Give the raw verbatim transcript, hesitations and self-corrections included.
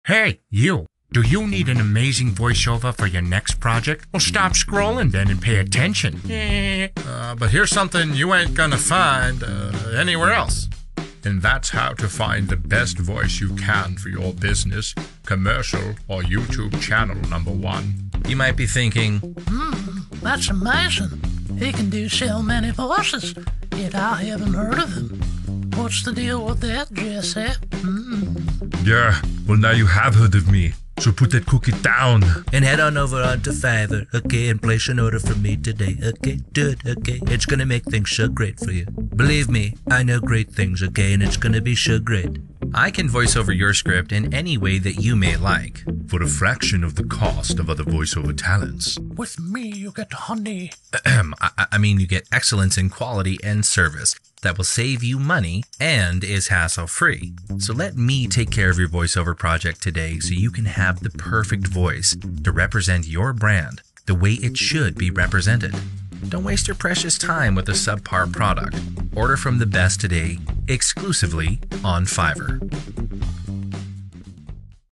Hey, you! Do you need an amazing voiceover for your next project? Well, stop scrolling then and pay attention. Uh, but here's something you ain't gonna find uh, anywhere else. And that's how to find the best voice you can for your business, commercial, or YouTube channel number one. You might be thinking, Hmm, that's amazing. He can do so many voices, yet I haven't heard of him. What's the deal with that, Jesse? Hmm. Yeah, well now you have heard of me. So put that cookie down. And head on over onto Fiverr, okay, and place an order for me today, okay? Do it, okay? It's gonna make things so great for you. Believe me, I know great things, okay? And it's gonna be so great. I can voice over your script in any way that you may like. For a fraction of the cost of other voiceover talents. With me, you get honey. I, I mean, you get excellence in quality and service that will save you money and is hassle-free. So let me take care of your voiceover project today so you can have the perfect voice to represent your brand the way it should be represented. Don't waste your precious time with a subpar product. Order from the best today, exclusively on Fiverr.